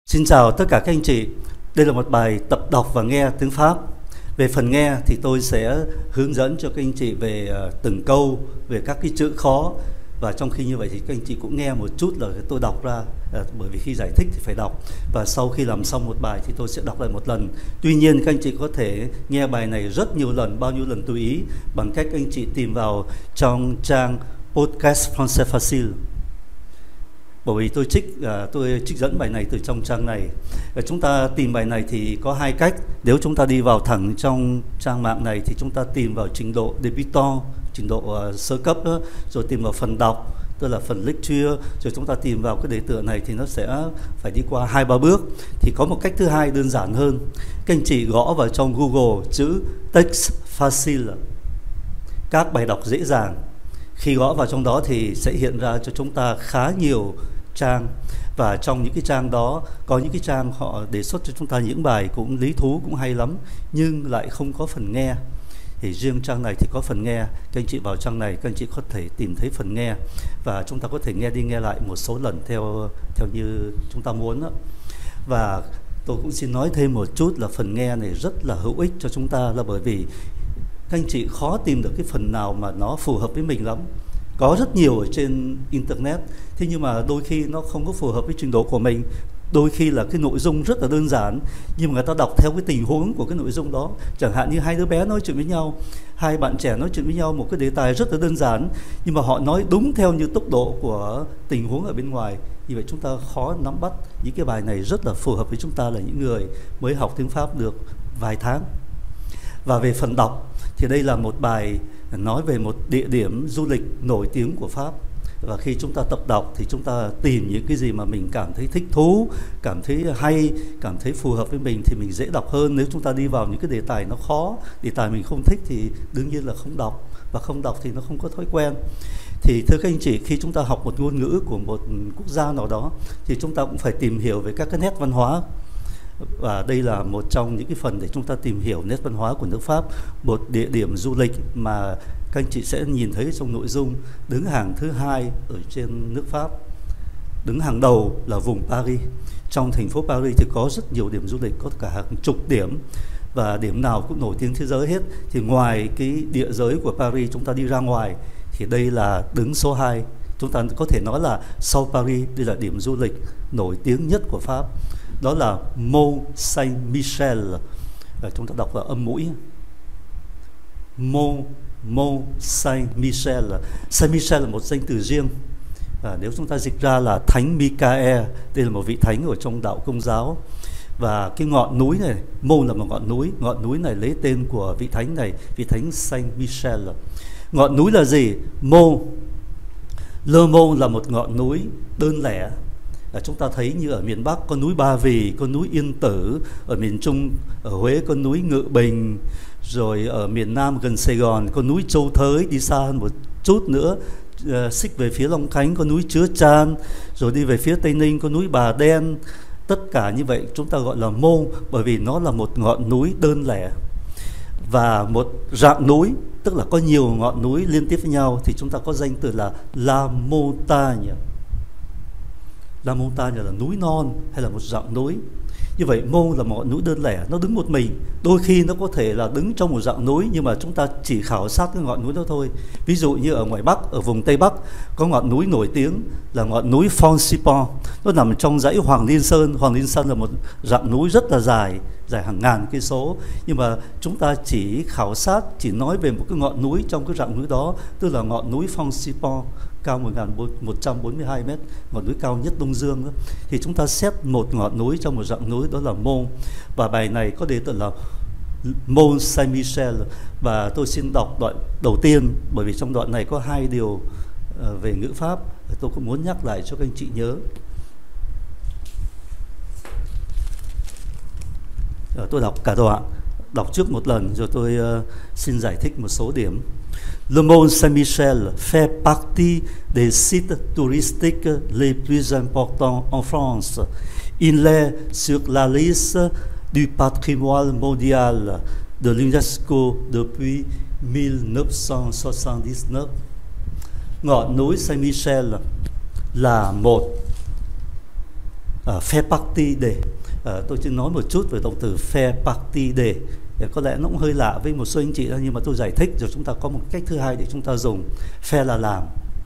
Xin chào tất cả các anh chị. Đây là một bài tập đọc và nghe tiếng Pháp. Về phần nghe thì tôi sẽ hướng dẫn cho các anh chị về từng câu, về các cái chữ khó. Và trong khi như vậy thì các anh chị cũng nghe một chút là tôi đọc ra, bởi vì khi giải thích thì phải đọc. Và sau khi làm xong một bài thì tôi sẽ đọc lại một lần. Tuy nhiên các anh chị có thể nghe bài này rất nhiều lần, bao nhiêu lần tùy ý, bằng cách các anh chị tìm vào trong trang Podcast Français Facile. Bởi vì tôi trích dẫn bài này từ trong trang này. Chúng ta tìm bài này thì có hai cách. Nếu chúng ta đi vào thẳng trong trang mạng này thì chúng ta tìm vào trình độ débutant, trình độ sơ cấp đó, rồi tìm vào phần đọc, tức là phần lecture, rồi chúng ta tìm vào cái đề tựa này thì nó sẽ phải đi qua 2-3 bước. Thì có một cách thứ hai đơn giản hơn. Các anh chị gõ vào trong Google chữ text facile, các bài đọc dễ dàng. Khi gõ vào trong đó thì sẽ hiện ra cho chúng ta khá nhiều trang, và trong những cái trang đó có những cái trang họ đề xuất cho chúng ta những bài cũng lý thú, cũng hay lắm, nhưng lại không có phần nghe. Thì riêng trang này thì có phần nghe. Các anh chị vào trang này, các anh chị có thể tìm thấy phần nghe, và chúng ta có thể nghe đi nghe lại một số lần theo như chúng ta muốn đó. Và tôi cũng xin nói thêm một chút là phần nghe này rất là hữu ích cho chúng ta, là bởi vì các anh chị khó tìm được cái phần nào mà nó phù hợp với mình lắm. Có rất nhiều ở trên internet, thế nhưng mà đôi khi nó không có phù hợp với trình độ của mình. Đôi khi là cái nội dung rất là đơn giản, nhưng mà người ta đọc theo cái tình huống của cái nội dung đó. Chẳng hạn như hai đứa bé nói chuyện với nhau, hai bạn trẻ nói chuyện với nhau một cái đề tài rất là đơn giản, nhưng mà họ nói đúng theo như tốc độ của tình huống ở bên ngoài. Như vậy chúng ta khó nắm bắt. Những cái bài này rất là phù hợp với chúng ta là những người mới học tiếng Pháp được vài tháng. Và về phần đọc thì đây là một bài nói về một địa điểm du lịch nổi tiếng của Pháp. Và khi chúng ta tập đọc thì chúng ta tìm những cái gì mà mình cảm thấy thích thú, cảm thấy hay, cảm thấy phù hợp với mình thì mình dễ đọc hơn. Nếu chúng ta đi vào những cái đề tài nó khó, đề tài mình không thích thì đương nhiên là không đọc, và không đọc thì nó không có thói quen. Thì thưa các anh chị, khi chúng ta học một ngôn ngữ của một quốc gia nào đó thì chúng ta cũng phải tìm hiểu về các cái nét văn hóa. Và đây là một trong những cái phần để chúng ta tìm hiểu nét văn hóa của nước Pháp. Một địa điểm du lịch mà các anh chị sẽ nhìn thấy trong nội dung đứng hàng thứ hai ở trên nước Pháp. Đứng hàng đầu là vùng Paris. Trong thành phố Paris thì có rất nhiều điểm du lịch, có cả hàng chục điểm, và điểm nào cũng nổi tiếng thế giới hết. Thì ngoài cái địa giới của Paris, chúng ta đi ra ngoài thì đây là đứng số 2. Chúng ta có thể nói là sau Paris, đây là điểm du lịch nổi tiếng nhất của Pháp. Đó là Mont Saint-Michel. Chúng ta đọc là âm mũi. Mont Saint-Michel. Saint-Michel là một danh từ riêng. Nếu chúng ta dịch ra là Thánh Michael, đây là một vị thánh ở trong đạo Công giáo. Và cái ngọn núi này, Mont là một ngọn núi này lấy tên của vị thánh này, vị thánh Saint-Michel. Ngọn núi là gì? Mont. Le Mont là một ngọn núi đơn lẻ. Chúng ta thấy như ở miền Bắc có núi Ba Vì, có núi Yên Tử, ở miền Trung, ở Huế có núi Ngự Bình, rồi ở miền Nam gần Sài Gòn có núi Châu Thới, đi xa hơn một chút nữa, xích về phía Long Khánh có núi Chứa Chan, rồi đi về phía Tây Ninh có núi Bà Đen. Tất cả như vậy chúng ta gọi là Mont, bởi vì nó là một ngọn núi đơn lẻ. Và một rặng núi, tức là có nhiều ngọn núi liên tiếp với nhau, thì chúng ta có danh từ là La Montagne. La Montagne là núi non hay là một dặn núi. Như vậy Mont là một ngọn núi đơn lẻ, nó đứng một mình. Đôi khi nó có thể là đứng trong một dặn núi, nhưng mà chúng ta chỉ khảo sát cái ngọn núi đó thôi. Ví dụ như ở ngoài Bắc, ở vùng Tây Bắc có ngọn núi nổi tiếng là ngọn núi Foncipon. Nó nằm trong dãy Hoàng Liên Sơn. Hoàng Liên Sơn là một dặn núi rất là dài hàng ngàn cây số. Nhưng mà chúng ta chỉ khảo sát, chỉ nói về một cái ngọn núi trong cái dặn núi đó, tức là ngọn núi Foncipon, cao 1.142 m, ngọn núi cao nhất Đông Dương đó. Thì chúng ta xét một ngọn núi trong một dặn núi, đó là Mont. Và bài này có đề tựa là Mont Saint-Michel. Và tôi xin đọc đoạn đầu tiên, bởi vì trong đoạn này có hai điều về ngữ pháp tôi cũng muốn nhắc lại cho các anh chị nhớ. Tôi đọc cả đoạn, đọc trước một lần rồi tôi xin giải thích một số điểm. Le Mont Saint-Michel fait partie des sites touristiques les plus importants en France. Il est sur la liste du patrimoine mondial de l'UNESCO depuis 1979. Ngọn núi Saint-Michel là một Faire partie de. Tôi chỉ nói một chút về động từ faire partie de. Có lẽ nó cũng hơi lạ với một số anh chị, nhưng mà tôi giải thích rồi chúng ta có một cách thứ hai để chúng ta dùng. Faire là làm,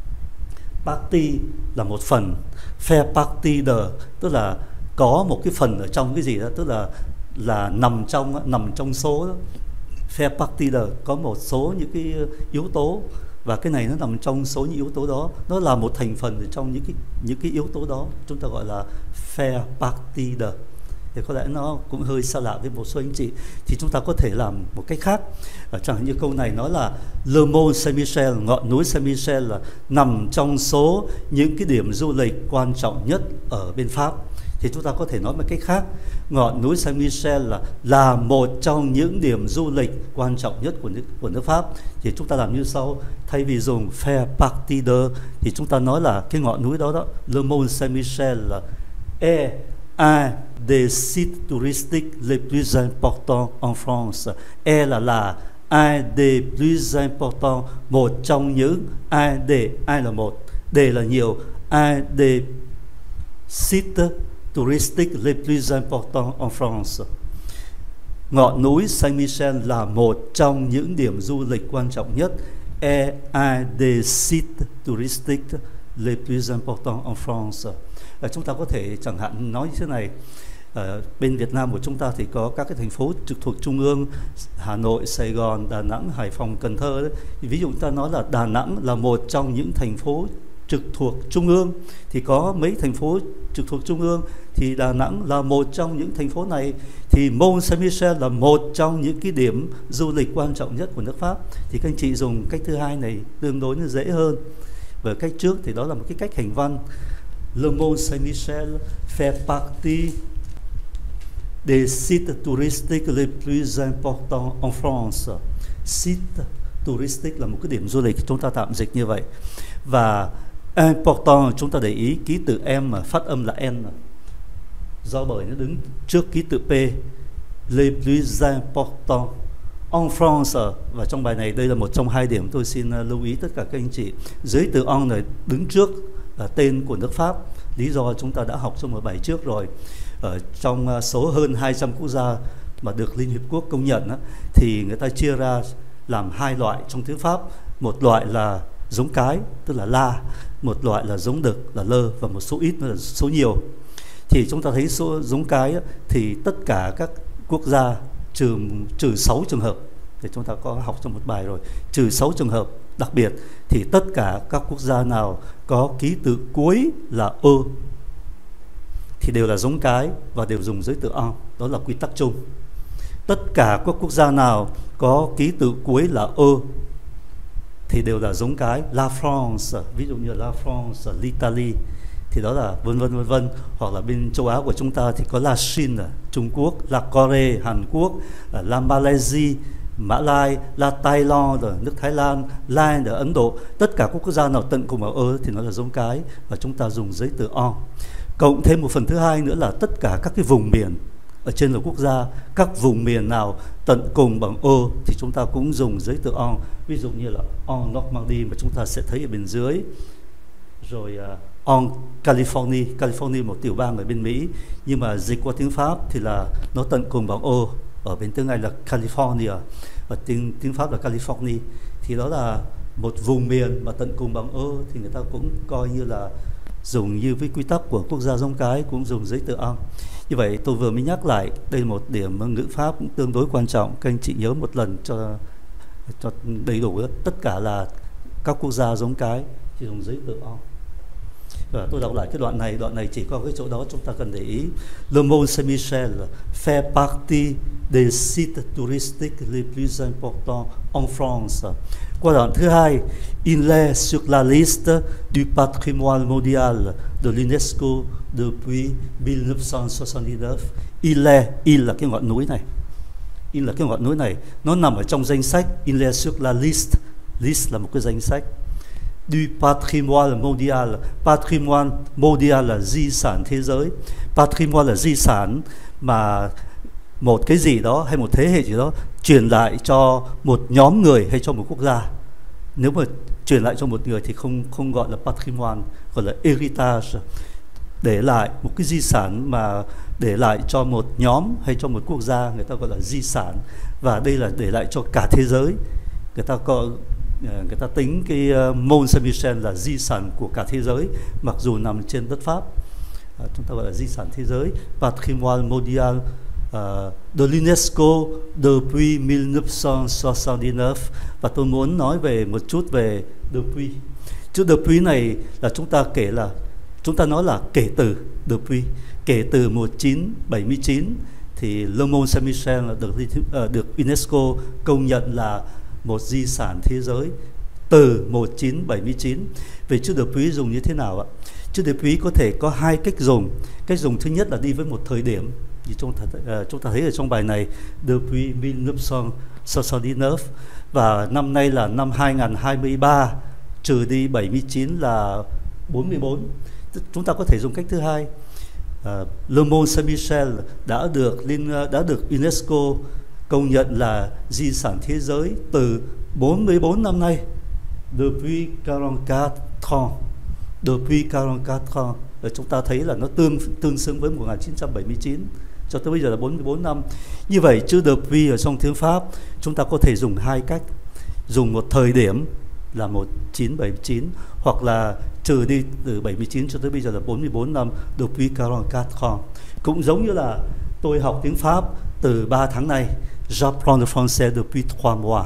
partie là một phần, faire partie de tức là có một cái phần ở trong cái gì đó, tức là nằm trong số đó. Faire partie de có một số những cái yếu tố, và cái này nó nằm trong số những yếu tố đó, nó là một thành phần trong những cái yếu tố đó, chúng ta gọi là faire partie de. Thì có lẽ nó cũng hơi xa lạ với một số anh chị, thì chúng ta có thể làm một cách khác. Chẳng hạn như câu này nói là Le Mont Saint-Michel, ngọn núi Saint-Michel là nằm trong số những cái điểm du lịch quan trọng nhất ở bên Pháp. Thì chúng ta có thể nói một cách khác, ngọn núi Saint-Michel là một trong những điểm du lịch quan trọng nhất của nước Pháp. Thì chúng ta làm như sau, thay vì dùng faire partie de thì chúng ta nói là cái ngọn núi đó, Le Mont Saint-Michel est un des sites touristiques les plus importants en France. Là un des plus importants, một trong những, un là một, des là nhiều, un des sites touristiques les plus importants en France. Ngọn núi Saint-Michel là một trong những điểm du lịch quan trọng nhất, est un des sites touristiques les plus importants en France. Chúng ta có thể chẳng hạn nói như thế này, bên Việt Nam của chúng ta thì có các cái thành phố trực thuộc trung ương, Hà Nội, Sài Gòn, Đà Nẵng, Hải Phòng, Cần Thơ đấy. Ví dụ chúng ta nói là Đà Nẵng là một trong những thành phố trực thuộc trung ương, thì có mấy thành phố trực thuộc trung ương, thì Đà Nẵng là một trong những thành phố này, thì Mont Saint-Michel là một trong những cái điểm du lịch quan trọng nhất của nước Pháp. Thì các anh chị dùng cách thứ hai này tương đối nó dễ hơn. Và cách trước thì đó là một cái cách hành văn. Le Mont Saint-Michel fait partie des sites touristiques les plus importants en France. Site touristique là một cái điểm du lịch, chúng ta tạm dịch như vậy. Và important, chúng ta để ý ký tự M mà phát âm là N, do bởi nó đứng trước ký tự P. Les plus importants en France. Và trong bài này đây là một trong hai điểm tôi xin lưu ý tất cả các anh chị. Dưới từ en này đứng trước tên của nước Pháp. Lý do chúng ta đã học trong một bài trước rồi. Ở trong số hơn 200 quốc gia mà được Liên Hiệp Quốc công nhận thì người ta chia ra làm hai loại trong tiếng Pháp. Một loại là giống cái, tức là la. Một loại là giống đực, là lơ. Và một số ít nữa là số nhiều. Thì chúng ta thấy số giống cái thì tất cả các quốc gia trừ 6 trường hợp, thì chúng ta có học trong một bài rồi, trừ 6 trường hợp đặc biệt, thì tất cả các quốc gia nào có ký tự cuối là ơ thì đều là giống cái và đều dùng giới từ en. Đó là quy tắc chung. Tất cả các quốc gia nào có ký tự cuối là ơ thì đều là giống cái. La France, ví dụ như La France, l'Italie, thì đó là vân vân. Hoặc là bên châu Á của chúng ta thì có La Chine, Trung Quốc, La Corée, Hàn Quốc, La Malaysia, Mã Lai, La Thái Lan, nước Thái Lan, Lai ở Ấn Độ. Tất cả các quốc gia nào tận cùng vào ơ thì nó là giống cái và chúng ta dùng giới từ en. Cộng thêm một phần thứ hai nữa là tất cả các cái vùng miền ở trên là quốc gia, các vùng miền nào tận cùng bằng ơ thì chúng ta cũng dùng giới từ en. Ví dụ như là en Normandy mà chúng ta sẽ thấy ở bên dưới, rồi en California một tiểu bang ở bên Mỹ, nhưng mà dịch qua tiếng Pháp thì là nó tận cùng bằng ơ. Ở bên tiếng Anh là California, và tiếng Pháp là Californie. Thì đó là một vùng miền mà tận cùng bằng ơ thì người ta cũng coi như là dùng như với quy tắc của quốc gia giống cái, cũng dùng giới từ en. Như vậy tôi vừa mới nhắc lại, đây là một điểm ngữ pháp cũng tương đối quan trọng. Các anh chị nhớ một lần cho đầy đủ đó. Tất cả là các quốc gia giống cái thì dùng giới từ en. Và tôi đọc lại cái đoạn này chỉ có cái chỗ đó chúng ta cần để ý. Le Mont Saint-Michel fait partie des sites touristiques les plus importants en France. Qua đoạn thứ hai, il est sur la liste du patrimoine mondial de l'UNESCO depuis 1979. Il là cái ngọn núi này. Il là cái ngọn núi này, nó nằm ở trong danh sách. Il est sur la liste. Liste là một cái danh sách. Du patrimoine mondial là di sản thế giới. Patrimoine là di sản mà một cái gì đó hay một thế hệ gì đó truyền lại cho một nhóm người hay cho một quốc gia. Nếu mà truyền lại cho một người thì không gọi là patrimoine, gọi là héritage. để lại một cái di sản mà để lại cho một nhóm hay cho một quốc gia, người ta gọi là di sản, và đây là để lại cho cả thế giới. Người ta tính cái Mont Saint-Michel là di sản của cả thế giới, mặc dù nằm trên đất Pháp. Chúng ta gọi là di sản thế giới, Patrimoine mondial de l'UNESCO depuis 1979. Và tôi muốn nói về một chút về depuis. Chữ depuis này là chúng ta nói là kể từ, depuis, kể từ 1979 thì Le Mont Saint-Michel được UNESCO công nhận là một di sản thế giới từ 1979. Về chữ depuis dùng như thế nào ạ? Chữ depuis có thể có hai cách dùng. Cách dùng thứ nhất là đi với một thời điểm, như chúng ta thấy ở trong bài này, depuis 1979, và năm nay là năm 2023, trừ đi 79 là 44. Chúng ta có thể dùng cách thứ hai. Le Mont Saint-Michel đã được UNESCO công nhận là di sản thế giới từ 44 năm nay, depuis 44 ans. Depuis 44 ans, chúng ta thấy là nó tương xứng với 1979 cho tới bây giờ là 44 năm. Như vậy chữ depuis ở trong tiếng Pháp chúng ta có thể dùng hai cách. Dùng một thời điểm là 1979, hoặc là trừ đi từ 79 cho tới bây giờ là 44 năm, depuis 44 ans. Cũng giống như là tôi học tiếng Pháp từ 3 tháng nay, j'apprends le français depuis 3 mois.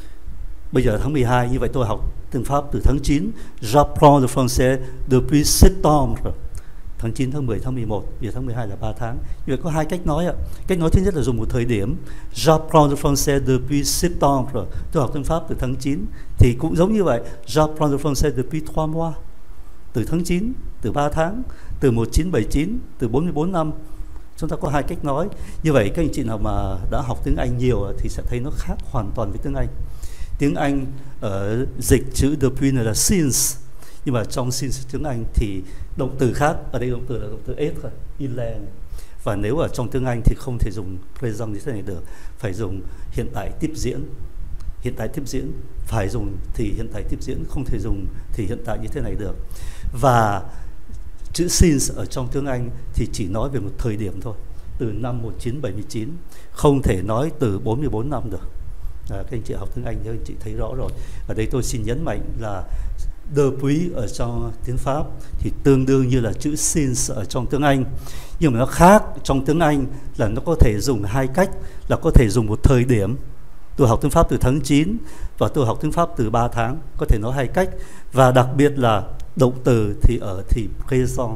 Bây giờ tháng 12, như vậy tôi học tiếng Pháp từ tháng 9, j'apprends le français depuis septembre. Tháng 9, tháng 10, tháng 11, giờ tháng 12 là 3 tháng. Như vậy có hai cách nói ạ. Cách nói thứ nhất là dùng một thời điểm, j'apprends le français depuis septembre. Tôi học tiếng Pháp từ tháng 9. Thì cũng giống như vậy, j'apprends le français depuis 3 mois. Từ tháng 9, từ 3 tháng, từ 1979, từ 44 năm. Chúng ta có hai cách nói. Như vậy các anh chị nào mà đã học tiếng Anh nhiều thì sẽ thấy nó khác hoàn toàn với tiếng Anh. Tiếng Anh ở dịch chữ depuis này là since, nhưng mà trong since tiếng Anh thì động từ khác. Ở đây động từ là động từ être, il est. Và nếu ở trong tiếng Anh thì không thể dùng present như thế này được, phải dùng hiện tại tiếp diễn. Hiện tại tiếp diễn phải dùng thì hiện tại tiếp diễn, không thể dùng thì hiện tại như thế này được. Và chữ since ở trong tiếng Anh thì chỉ nói về một thời điểm thôi, từ năm 1979, không thể nói từ 44 năm được. Các anh chị học tiếng Anh thì anh chị thấy rõ rồi. Ở đây tôi xin nhấn mạnh là depuis ở trong tiếng Pháp thì tương đương như là chữ since ở trong tiếng Anh. Nhưng mà nó khác trong tiếng Anh là nó có thể dùng hai cách, là có thể dùng một thời điểm. Tôi học tiếng Pháp từ tháng 9 và tôi học tiếng Pháp từ 3 tháng, có thể nói hai cách. Và đặc biệt là động từ thì ở thì présent.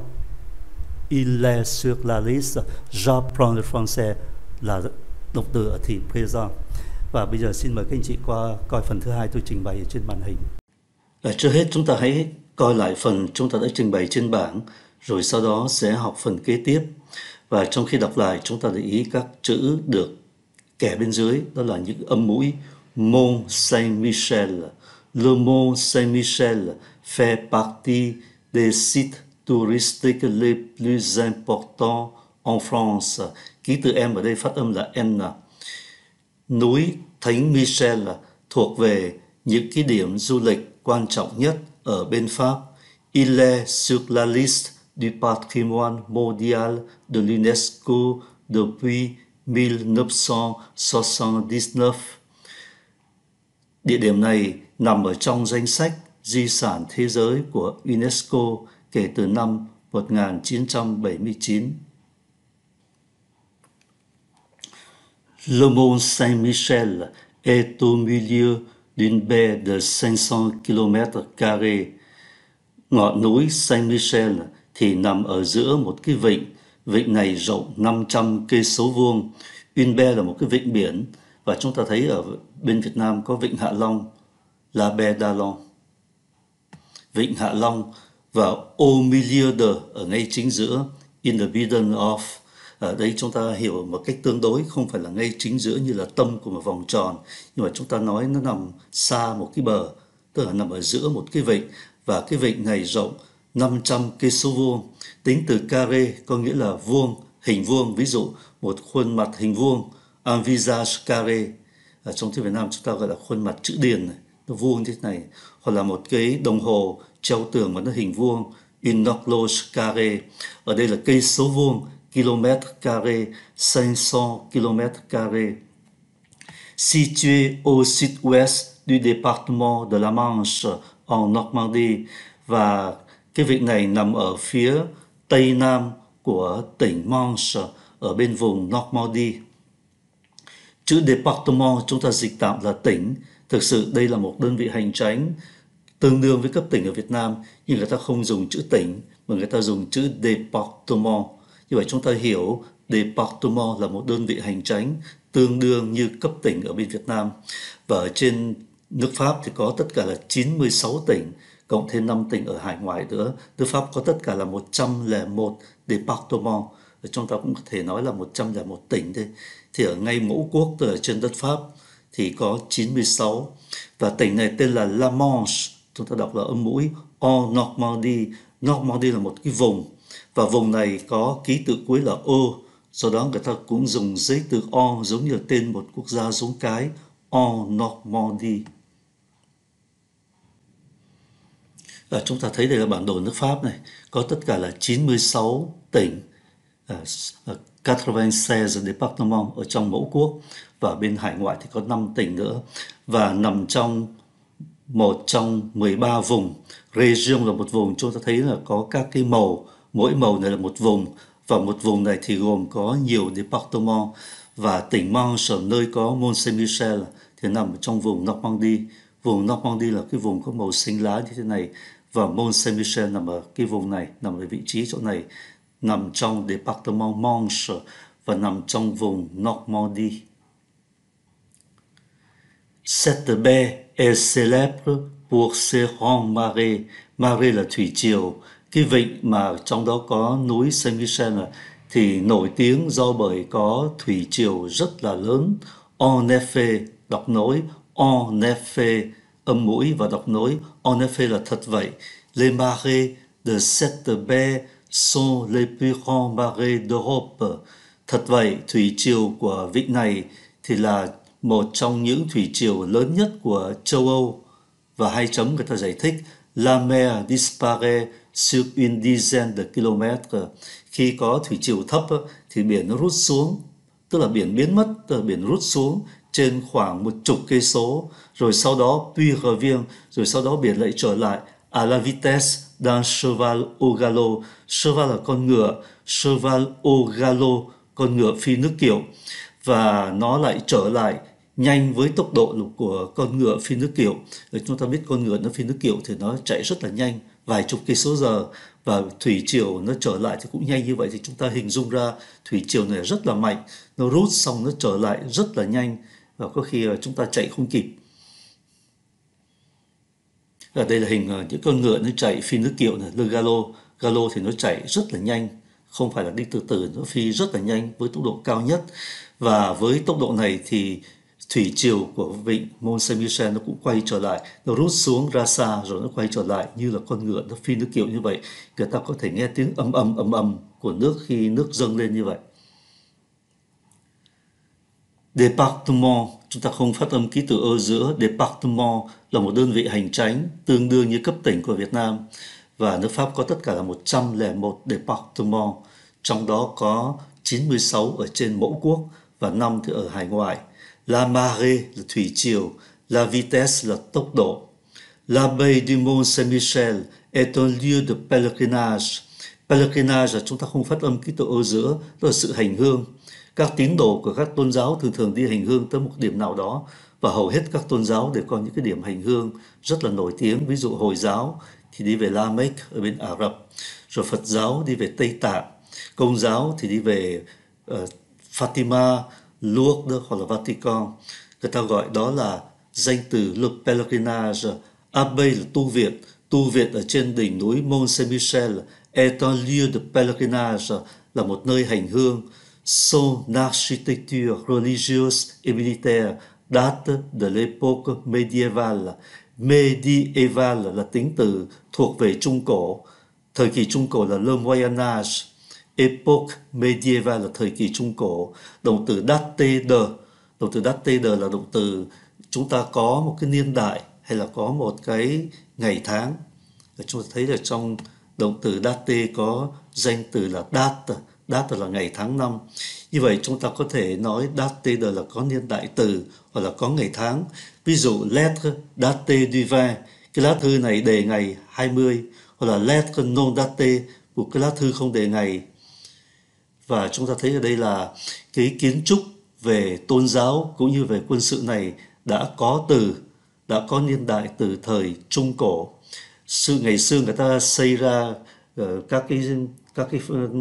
Il est sur la liste, j'apprends le français là động từ ở thì présent. Và bây giờ xin mời các anh chị qua coi phần thứ hai tôi trình bày trên màn hình. Trước hết chúng ta hãy coi lại phần chúng ta đã trình bày trên bảng, rồi sau đó sẽ học phần kế tiếp. Và trong khi đọc lại chúng ta để ý các chữ được kẻ bên dưới, đó là những âm mũi. Mont Saint-Michel. Le Mont Saint-Michel fait partie des sites touristiques les plus importants en France. Ký tự M ở đây phát âm là N. Núi Thánh Michel thuộc về những cái điểm du lịch quan trọng nhất ở bên Pháp. Il est sur la liste du patrimoine mondial de l'UNESCO depuis 1979. Địa điểm này nằm ở trong danh sách di sản thế giới của UNESCO kể từ năm 1979. Le Mont Saint-Michel est au milieu d'une baie de 500 km². Ngọn núi Saint-Michel thì nằm ở giữa một cái vịnh. Vịnh này rộng 500 cây số vuông. Une baie là một cái vịnh biển, và chúng ta thấy ở bên Việt Nam có vịnh Hạ Long, La Baie d'Along. Vịnh Hạ Long, và au milieu de ở ngay chính giữa, in the middle of. Ở đây chúng ta hiểu một cách tương đối, không phải là ngay chính giữa như là tâm của một vòng tròn, nhưng mà chúng ta nói nó nằm xa một cái bờ, tức là nằm ở giữa một cái vịnh, và cái vịnh này rộng 500 cây số vuông. Tính từ carré có nghĩa là vuông, hình vuông, ví dụ một khuôn mặt hình vuông, un visage carré. Ở trong tiếng Việt Nam chúng ta gọi là khuôn mặt chữ điền này, nó vuông như thế này, hoặc là một cái đồng hồ treo tường mà nó hình vuông, une horloge carrée. Ở đây là cây số vuông, km carré, 500 km carré. Situé au sud-ouest du département de la Manche en Normandie, và cái vịnh này nằm ở phía tây nam của tỉnh Manche ở bên vùng Normandie. Chữ département chúng ta dịch tạm là tỉnh. Thực sự đây là một đơn vị hành chánh tương đương với cấp tỉnh ở Việt Nam, nhưng người ta không dùng chữ tỉnh mà người ta dùng chữ département. Như vậy chúng ta hiểu département là một đơn vị hành chánh tương đương như cấp tỉnh ở bên Việt Nam. Và ở trên nước Pháp thì có tất cả là 96 tỉnh, cộng thêm 5 tỉnh ở hải ngoại nữa. Nước Pháp có tất cả là 101 département. Chúng ta cũng có thể nói là 101 tỉnh thôi. Thì ở ngay mẫu quốc, tức là trên đất Pháp, thì có 96. Và tỉnh này tên là La Manche, chúng ta đọc là âm mũi, en Normandie. Normandie là một cái vùng, và vùng này có ký tự cuối là O, do đó người ta cũng dùng giấy từ en giống như là tên một quốc gia giống cái, en Normandie. Chúng ta thấy đây là bản đồ nước Pháp này, có tất cả là 96 tỉnh, 96 département ở trong mẫu quốc, và bên hải ngoại thì có 5 tỉnh nữa, và nằm trong một trong 13 vùng. Region là một vùng, chúng ta thấy là có các cái màu, mỗi màu này là một vùng, và một vùng này thì gồm có nhiều département. Và tỉnh Manche, nơi có Mont Saint-Michel, thì nằm trong vùng Normandie. Vùng Normandie là cái vùng có màu xanh lá như thế này, và Mont Saint-Michel nằm ở cái vùng này, nằm ở vị trí chỗ này, nằm trong département Manche và nằm trong vùng Normandie. Cette baie est célèbre pour ses grands marais. Marais là thủy triều. Cái vịnh mà trong đó có núi Saint-Michel thì nổi tiếng do bởi có thủy triều rất là lớn. En effet, đọc nối, en effet, âm mũi và đọc nối, en effet là thật vậy. Les marais de cette baie sont les plus grands marais d'Europe. Thật vậy, thủy triều của vịnh này thì là một trong những thủy triều lớn nhất của châu Âu. Và hai chấm người ta giải thích, la mer disparaît sur une dizaine de kilomètres. Khi có thủy triều thấp thì biển nó rút xuống, tức là biển biến mất, tức là biển rút xuống trên khoảng 10 cây số, rồi sau đó puis revient, rồi sau đó biển lại trở lại à la vitesse d'un cheval au galop. Cheval là con ngựa, cheval au galop, con ngựa phi nước kiệu, và nó lại trở lại nhanh với tốc độ của con ngựa phi nước kiệu. Chúng ta biết con ngựa nó phi nước kiệu thì nó chạy rất là nhanh, vài chục cây số giờ, và thủy triều nó trở lại thì cũng nhanh như vậy, thì chúng ta hình dung ra thủy triều này rất là mạnh, nó rút xong nó trở lại rất là nhanh, và có khi là chúng ta chạy không kịp. Ở đây là hình những con ngựa nó chạy phi nước kiệu này, le galop. Galop thì nó chạy rất là nhanh, không phải là đi từ từ, nó phi rất là nhanh với tốc độ cao nhất. Và với tốc độ này thì thủy triều của vịnh Mont Saint-Michel nó cũng quay trở lại, nó rút xuống ra xa rồi nó quay trở lại như là con ngựa nó phi nước kiệu như vậy. Người ta có thể nghe tiếng ầm ầm của nước khi nước dâng lên như vậy. Département, chúng ta không phát âm ký tự ơ giữa. Département là một đơn vị hành chánh tương đương như cấp tỉnh của Việt Nam, và nước Pháp có tất cả là 101 département, trong đó có 96 ở trên mẫu quốc và 5 thì ở hải ngoại. La marée là thủy triều, la vitesse là tốc độ. L'abbaye du Mont Saint-Michel est un lieu de pèlerinage. Pèlerinage là chúng ta không phát âm ký tự ơ giữa, đó là sự hành hương. Các tín đồ của các tôn giáo thường đi hành hương tới một điểm nào đó, và hầu hết các tôn giáo đều có những cái điểm hành hương rất là nổi tiếng. Ví dụ Hồi giáo thì đi về La Mecque ở bên Ả Rập, rồi Phật giáo đi về Tây Tạng, Công giáo thì đi về Fatima, Lourdes hoặc là Vatican. Người ta gọi đó là danh từ le pèlerinage. Abbaye là tu viện ở trên đỉnh núi Mont Saint-Michel est un lieu de pèlerinage, là một nơi hành hương. Son architecture religieuse et militaire date de l'époque médiévale. Médiéval là tính từ thuộc về Trung Cổ. Thời kỳ Trung Cổ là le Moyen Âge. Époque médiévale là thời kỳ Trung Cổ. Động từ dater, là động từ chúng ta có một cái niên đại hay là có một cái ngày tháng. Chúng ta thấy là trong động từ date có danh từ là date. Date là ngày tháng năm. Như vậy chúng ta có thể nói date là có niên đại từ hoặc là có ngày tháng. Ví dụ lettre date du 20, cái lá thư này đề ngày 20, hoặc là lettre non date, một cái lá thư không đề ngày. Và chúng ta thấy ở đây là cái kiến trúc về tôn giáo cũng như về quân sự này đã có niên đại từ thời Trung Cổ. Ngày xưa người ta xây ra các cái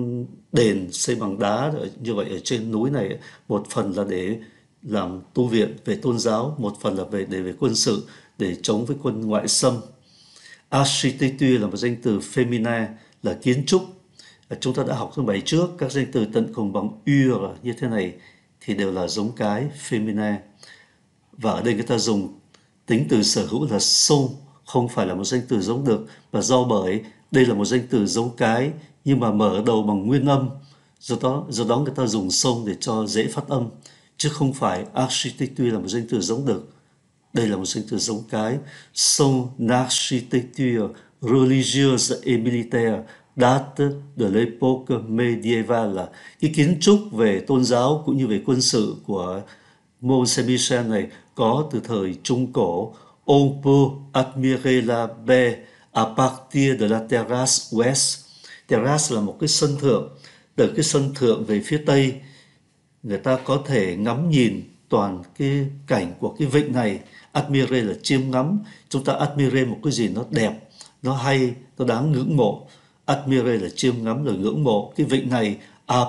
đền xây bằng đá như vậy ở trên núi này, một phần là để làm tu viện về tôn giáo, một phần là về quân sự, để chống với quân ngoại xâm. Architecture là một danh từ féminin, là kiến trúc. Chúng ta đã học trong bài trước, các danh từ tận cùng bằng ur như thế này thì đều là giống cái féminin. Và ở đây người ta dùng tính từ sở hữu là son, không phải là một danh từ giống được, và do bởi đây là một danh từ giống cái nhưng mà mở đầu bằng nguyên âm, do đó người ta dùng son để cho dễ phát âm, chứ không phải architecture là một danh từ giống được. Đây là một danh từ giống cái. Son architecture religieuse et militaire date de l'époque médiévale, cái kiến trúc về tôn giáo cũng như về quân sự của Mont Saint-Michel này có từ thời Trung Cổ. On peut admirer la baie à partir de la terrasse ouest. Terrasse là một cái sân thượng. Từ cái sân thượng về phía tây, người ta có thể ngắm nhìn toàn cái cảnh của cái vịnh này. Admirer là chiêm ngắm. Chúng ta admirer một cái gì nó đẹp, nó hay, nó đáng ngưỡng mộ. Admirer là chiêm ngắm, là ngưỡng mộ. Cái vịnh này à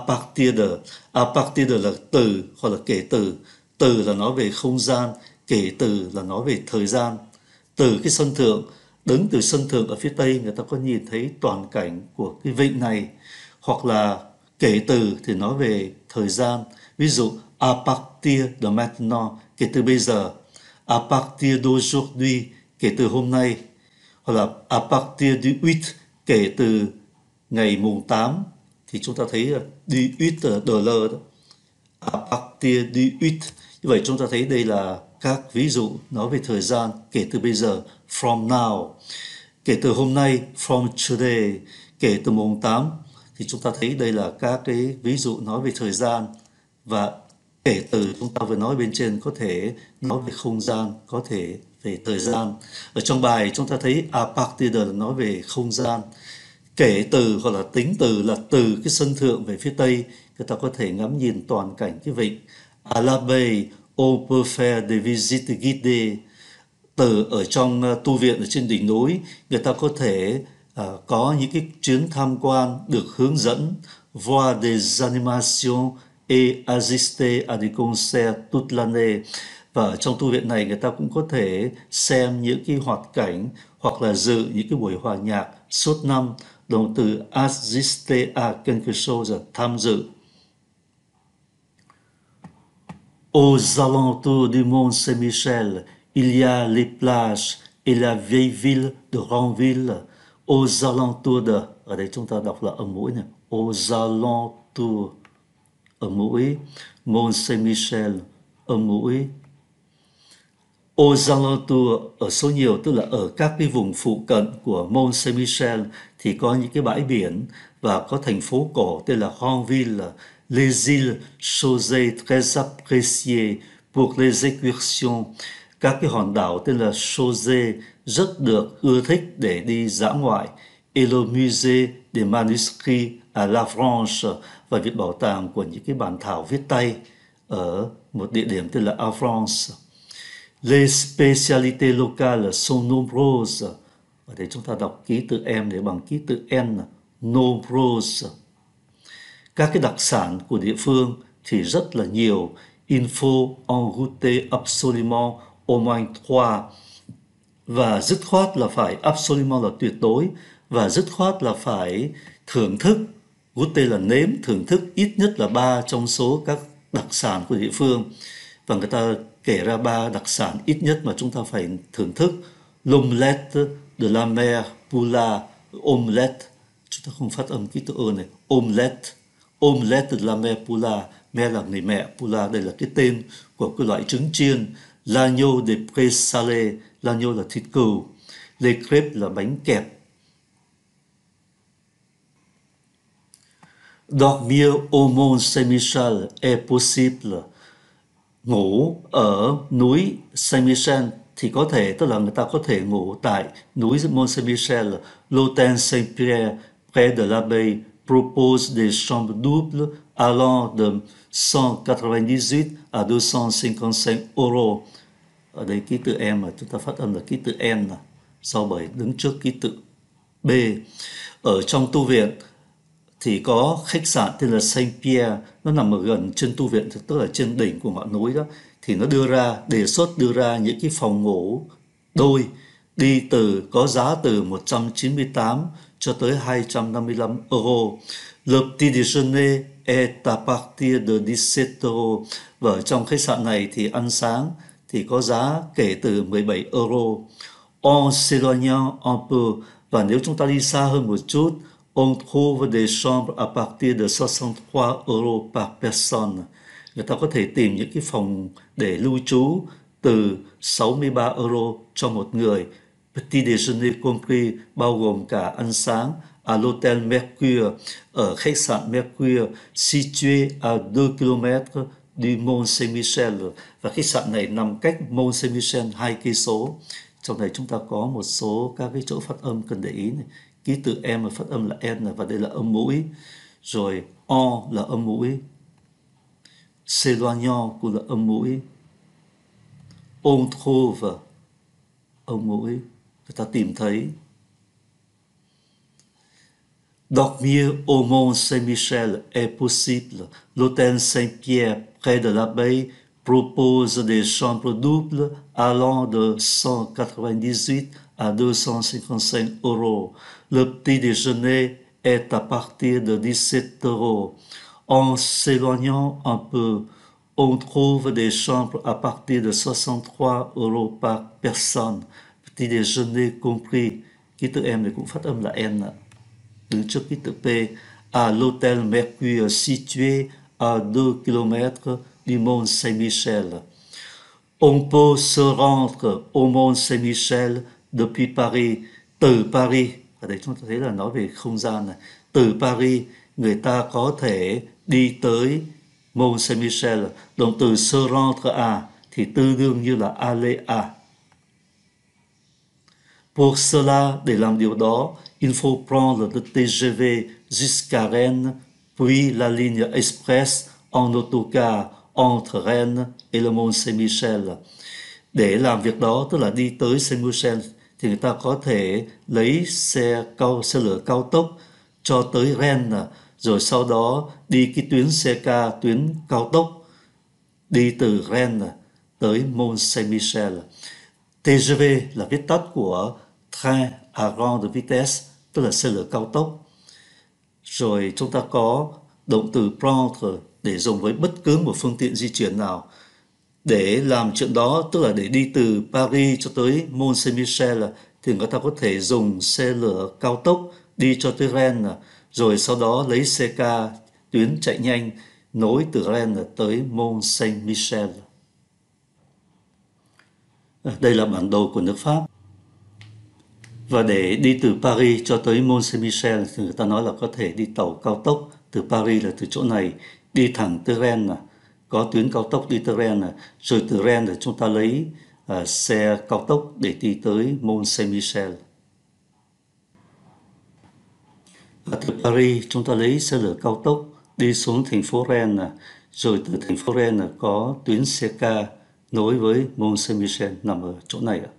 partir de là từ hoặc là kể từ. Từ là nói về không gian, kể từ là nói về thời gian. Từ cái sân thượng, đứng từ sân thượng ở phía tây, người ta có nhìn thấy toàn cảnh của cái vịnh này. Hoặc là kể từ thì nói về thời gian. Ví dụ à partir de maintenant, kể từ bây giờ. À partir d'aujourd'hui, kể từ hôm nay. Hoặc là à partir du 8, kể từ ngày mùng 8. Thì chúng ta thấy là du 8 de l'heure đó. À partir du 8. Như vậy chúng ta thấy đây là các ví dụ nói về thời gian, kể từ bây giờ, from now. Kể từ hôm nay, from today. Kể từ mùng 8. Thì chúng ta thấy đây là các cái ví dụ nói về thời gian. Và kể từ chúng ta vừa nói bên trên có thể nói về không gian, có thể về thời gian. Ở trong bài chúng ta thấy à partir de là nói về không gian. Kể từ hoặc là tính từ là từ cái sân thượng về phía tây, người ta có thể ngắm nhìn toàn cảnh cái vịnh. À la baie, on peut faire des visites guidées. Từ ở trong tu viện ở trên đỉnh núi, người ta có thể có những cái chuyến tham quan được hướng dẫn, voir des animations et assister à des concerts toute l'année. Và ở trong tu viện này người ta cũng có thể xem những cái hoạt cảnh hoặc là dự những cái buổi hòa nhạc suốt năm. Động từ assister à quelque chose là tham dự. Aux alentours du Mont Saint-Michel, il y a les plages et la vieille ville de Ranville. Aux alentours de, ở đây chúng ta đọc là âm mũi này. Aux alentours, âm mũi. Mont Saint-Michel, âm mũi. Aux alentours ở số nhiều, tức là ở các cái vùng phụ cận của Mont Saint-Michel thì có những cái bãi biển và có thành phố cổ tên là Ranville. Les îles Chausey très appréciées pour les excursions. Các cái hòn đảo tên là Chausey rất được ưa thích để đi dã ngoại. Et le musée des manuscrits à La France, và viện bảo tàng của những cái bản thảo viết tay ở một địa điểm tên là La France. Les spécialités locales sont nombreuses. Ở đây chúng ta đọc ký tự M để bằng ký tự N. Nombreuses. Các cái đặc sản của địa phương thì rất là nhiều. Il faut en goûter absolument au moins 3. Và dứt khoát là phải, absolument là tuyệt đối, và dứt khoát là phải thưởng thức. Goûter là nếm, thưởng thức ít nhất là 3 trong số các đặc sản của địa phương. Và người ta kể ra 3 đặc sản ít nhất mà chúng ta phải thưởng thức. L'omelette de la mère Poula. Omelette, chúng ta không phát âm ký tự ơ này. Omelette. Omelette de la mère Poula. Mère là người mẹ, Poula đây là cái tên của cái loại trứng chiên. L'agneau de pré salé. L'agneau là thịt cừu. Les crêpes là bánh kẹp. Dormir au Mont Saint-Michel est possible. Ngủ ở núi Saint-Michel thì có thể, tức là người ta có thể ngủ tại núi Mont Saint-Michel. L'hôtel Saint-Pierre près de l'abbaye propose des chambres doubles allant de 198 à 255 euros. Ở đây ký tự M mà chúng ta phát âm là ký tự N, sau bởi đứng trước ký tự B. Ở trong tu viện thì có khách sạn tên là Saint Pierre, nó nằm ở gần trên tu viện, tức là trên đỉnh của ngọn núi đó. Thì nó đề xuất đưa ra những cái phòng ngủ đôi có giá từ 198 cho tới 255 euro. Le petit déjeuner est à partir de 17 euros. Và ở trong khách sạn này thì ăn sáng thì có giá kể từ 17 euro. En s'éloignant un peu, và nếu chúng ta đi xa hơn một chút, on trouve des chambres à partir de 63 euros par personne. Người ta có thể tìm những cái phòng để lưu trú từ 63 euro cho một người. Petit déjeuner compris, bao gồm cả ăn sáng, à l'hôtel Mercure, ở khách sạn Mercure, situé à 2 km du Mont Saint-Michel. Và khách sạn này nằm cách Mont Saint-Michel 2 cây số. Trong này chúng ta có một số các cái chỗ phát âm cần để ý này. Ký tự M phát âm là N và đây là âm mũi. Rồi O là âm mũi. S'éloignant cũng là âm mũi. On trouve âm mũi. Người ta tìm thấy. Dormir au Mont Saint-Michel est possible. L'hôtel Saint-Pierre près de l'abbaye propose des chambres doubles allant de 198 à 255 euros. Le petit déjeuner est à partir de 17 euros. En s'éloignant un peu, on trouve des chambres à partir de 63 euros par personne. Petit déjeuner compris. Ký tự M này cũng phát âm là N ạ. Đứng trước ký tự P. À l'hôtel Mercure situé à 2 km du Mont Saint-Michel. On peut se rendre au Mont Saint-Michel depuis Paris. Từ Paris, ở đây chúng ta thấy là nói về không gian này. Từ Paris, người ta có thể đi tới Mont Saint-Michel. Động từ se rendre à thì tương đương như là aller à. Pour cela, để làm điều đó, il faut prendre le TGV jusqu'à Rennes, puis la ligne express en autocar entre Rennes et le Mont Saint-Michel. Để làm việc đó, tức là đi tới Saint-Michel, thì người ta có thể lấy xe lửa cao tốc cho tới Rennes, rồi sau đó đi cái tuyến xe ca, tuyến cao tốc đi từ Rennes tới Mont Saint-Michel. TGV là viết tắt của train à grande vitesse, tức là xe lửa cao tốc. Rồi chúng ta có động từ prendre để dùng với bất cứ một phương tiện di chuyển nào. Để làm chuyện đó, tức là để đi từ Paris cho tới Mont Saint-Michel, thì người ta có thể dùng xe lửa cao tốc đi cho tới Rennes, rồi sau đó lấy xe ca tuyến chạy nhanh nối từ Rennes tới Mont Saint-Michel. Đây là bản đồ của nước Pháp. Và để đi từ Paris cho tới Mont Saint-Michel thì người ta nói là có thể đi tàu cao tốc từ Paris, là từ chỗ này đi thẳng tới Rennes, có tuyến cao tốc đi tới Rennes, rồi từ Rennes chúng ta lấy xe cao tốc để đi tới Mont Saint-Michel. Và từ Paris chúng ta lấy xe lửa cao tốc đi xuống thành phố Rennes, rồi từ thành phố Rennes có tuyến xe ca nối với Mont Saint-Michel nằm ở chỗ này ạ.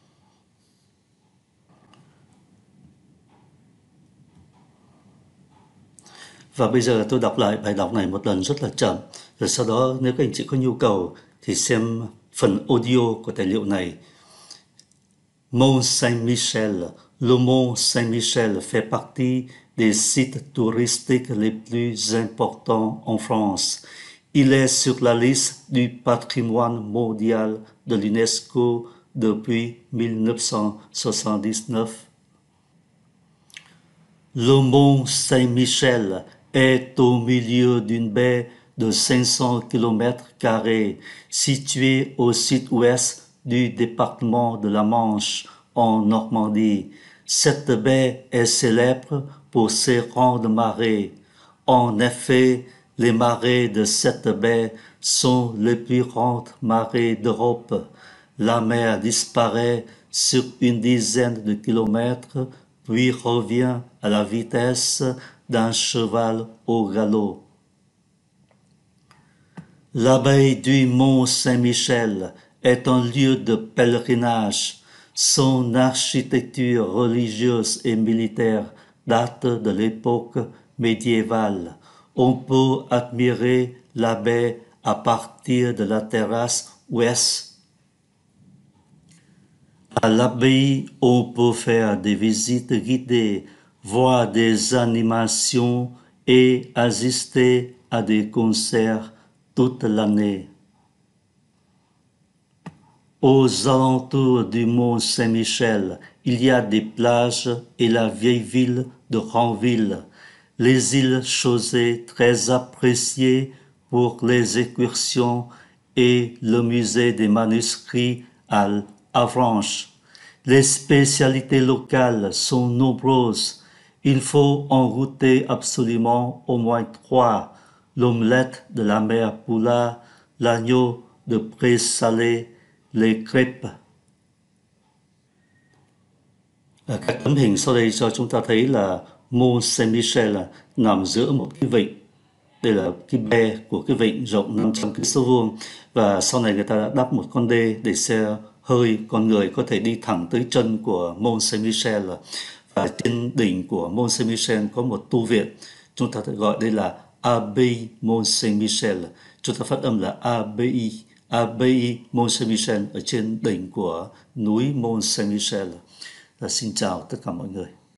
Và bây giờ tôi đọc lại bài đọc này một lần rất là chậm, rồi sau đó nếu các anh chị có nhu cầu thì xem phần audio của tài liệu này. Mont Saint-Michel. Le Mont Saint-Michel fait partie des sites touristiques les plus importants en France. Il est sur la liste du patrimoine mondial de l'UNESCO depuis 1979. Le Mont Saint-Michel est au milieu d'une baie de 500 km², située au sud-ouest du département de la Manche, en Normandie. Cette baie est célèbre pour ses grandes marées. En effet, les marées de cette baie sont les plus grandes marées d'Europe. La mer disparaît sur une dizaine de kilomètres, puis revient à la vitesse d'un cheval au galop. L'abbaye du Mont Saint-Michel est un lieu de pèlerinage. Son architecture religieuse et militaire date de l'époque médiévale. On peut admirer l'abbaye à partir de la terrasse ouest. À l'abbaye, on peut faire des visites guidées, voir des animations et assister à des concerts toute l'année. Aux alentours du mont Saint-Michel, il y a des plages et la vieille ville de Ranville, les îles Chausée très appréciées pour les excursions et le musée des manuscrits à Avranches. Les spécialités locales sont nombreuses. Il faut en goûter absolument au moins 3. L'omelette de la mère Poula, l'agneau de pré-salé, les crêpes. Các tấm hình sau đây cho chúng ta thấy là Mont Saint-Michel nằm giữa một cái vịnh. Đây là cái bè của cái vịnh rộng 500 km2 và sau này người ta đã đắp một con đê để xe hơi con người có thể đi thẳng tới chân của Mont Saint-Michel. Và trên đỉnh của Mont Saint-Michel có một tu viện, chúng ta gọi đây là Abbaye Mont Saint-Michel. Chúng ta phát âm là Abbaye Mont Saint-Michel ở trên đỉnh của núi Mont Saint-Michel. Xin chào tất cả mọi người.